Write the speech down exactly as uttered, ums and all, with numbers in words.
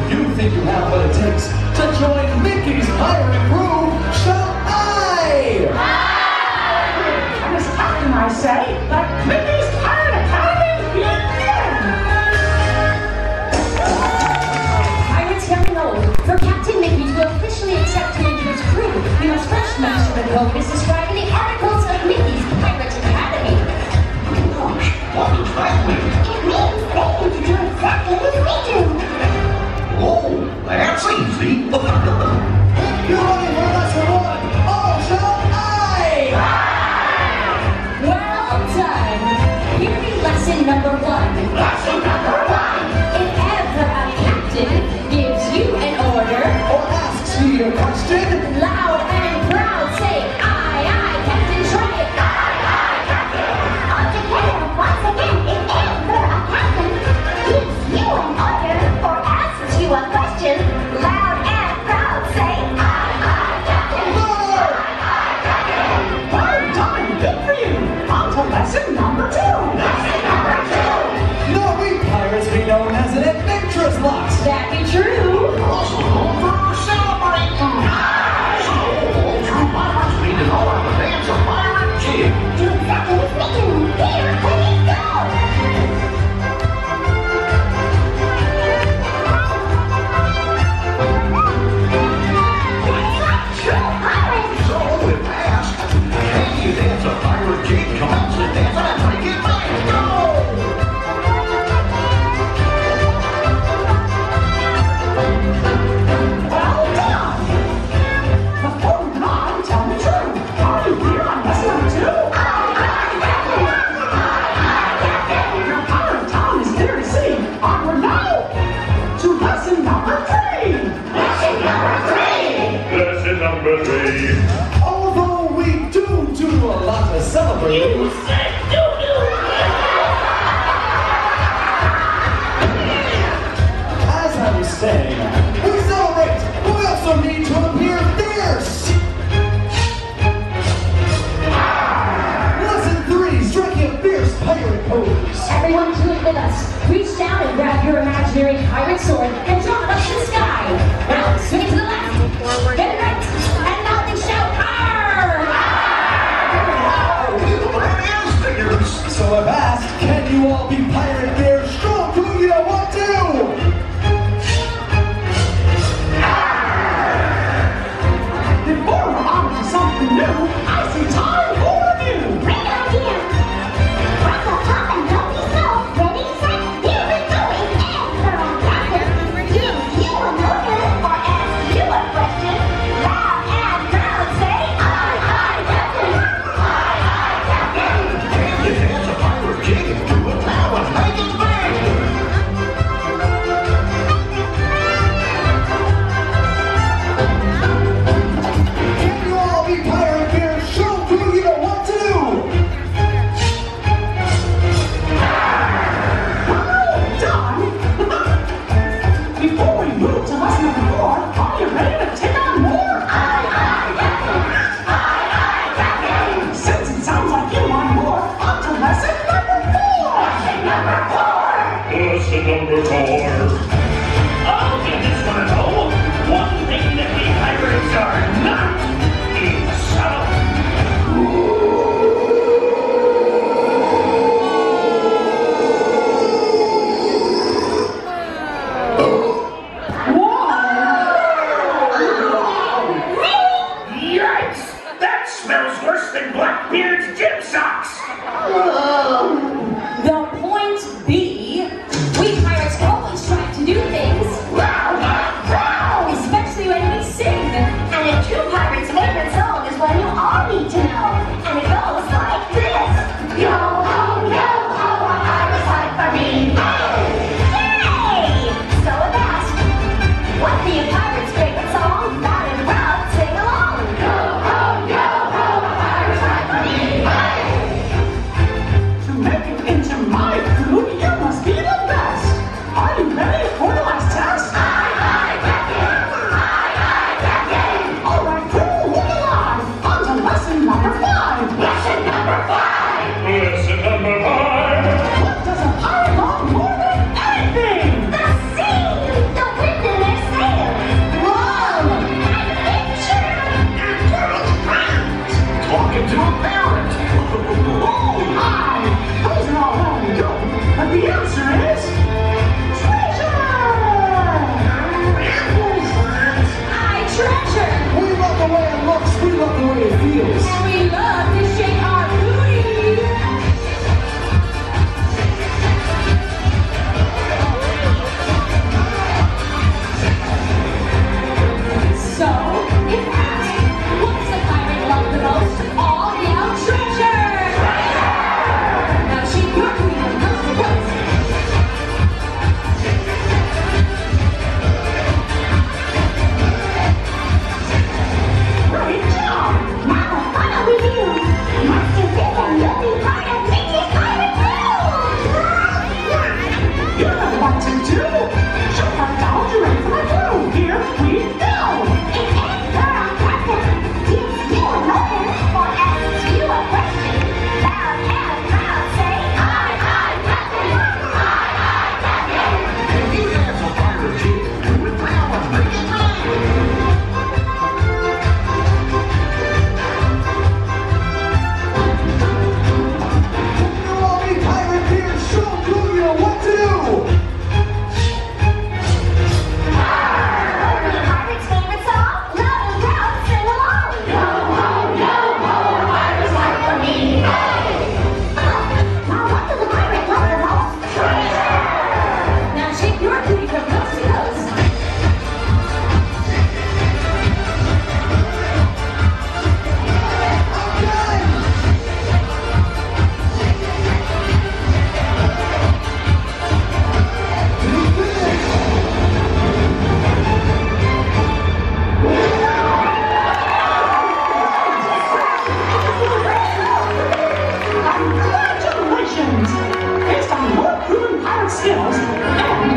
you think you have what it takes to join Mickey's pirate crew, shout aye! Aye! And as captain I say, like Mickey's Pirate Academy, yeah! Pirates young and old, for Captain Mickey to officially accept him into his crew, we must first mention the code as described in the articles of Mickey's Pirate Academy. What does that mean? It means they need to do exactly as we do. Oh, that's easy. You're ready for lesson one! All shout aye! Well done. Here be lesson number one. Lesson number one. If ever a captain gives you an order, Or asks you a question, loud and proud say, aye, aye, Captain, try it. Aye, aye, Captain. All together, once again, if ever a captain gives you an order or asks you a question, loud and proud say, aye, aye, Captain. Lord! Well done, good for you. On to lesson number two. Lesson number two. Now we pirates be known as an adventurous lot. That be true. Also known for celebrating. So, all true pirates need to know how to dance a pirate jig. Do exactly as we do. Here we go. True pirates. So, if asked, can you dance a pirate jig? Commence the dance and take it back. Go! Well done. Before we go on, tell me true. Are you here on lesson number two? Your pirate town is near the sea. Onward now to lesson number three. Lesson number three. Lesson number three. Although we do do a lot to celebrate, You said doo-doo. as I was saying, we celebrate, but we also need to appear fierce. Lesson three, striking a fierce pirate pose. Everyone do it with us. Reach down and grab your imaginary pirate sword and draw it up to the sky. Now swing it to the left, then right, and now they shout, "Arr!" You have figures. So I've asked, can you all be pirate fierce strong? Who you know what to? Before we're on to something new, I see time for review. Great idea. Press up top and don't be slow. Ready, set, here we go. If ever a captain gives you an order or asks you a question, loud and proud say, "Aye, aye, Captain." Aye, aye, Captain. Can you dance a pirate jig? Do it now and make it big. Can you all be pirate fierce strong? Who you know what to? Well done. Before we move to lesson number four, are you ready to take on more? Aye, aye, Captain. Aye, aye, Captain. Since it sounds like you want more, on to lesson number four. Lesson number four. Lesson number four. Oh, you just want to know one thing that we pirates are not is subtle. Yikes! That smells worse than Blackbeard's gym socks. The point B, we pirates always strive to do things, Loud, loud, proud. especially when we sing. And a true pirate's favorite song is one you all need to know. And it goes like this. Yo ho, yo ho, a pirate's life for me. Yay! So if asked, what's the pirate's favorite song? Loud and proud, sing along. Yo ho, yo ho, a pirate's life for me. To make it parrot. Oh, hi. Those are all well and good, but the answer is treasure. I treasure. We love the way it looks, we love the way it feels. And we love to shake our booty. So, if asked, what's the pirate love the most? All yell treasure! Now shake your booty from coast to coast. Great job. Now the fun will begin. Master Zip and you'll be part of Mickey's pirate crew. You know what to do. Show our dolls you're ready for my crew. Here we go. It's answer on captain. Yes, you a notice or ask you a question. Loud and proud say, aye, aye, captain. Aye, aye, captain. If you dance a pirate jig, do it now and make it right. Your Mommy Pirate here, show Junior what to do. Pirate's favorite song, loud and proud, sing along. Yo ho, yo ho, pirate's life for me. Hey! Now what does the pirate love the most? Treasure! Now shake your booty from coast to coast. Congratulations! Based on your proven pirate skills and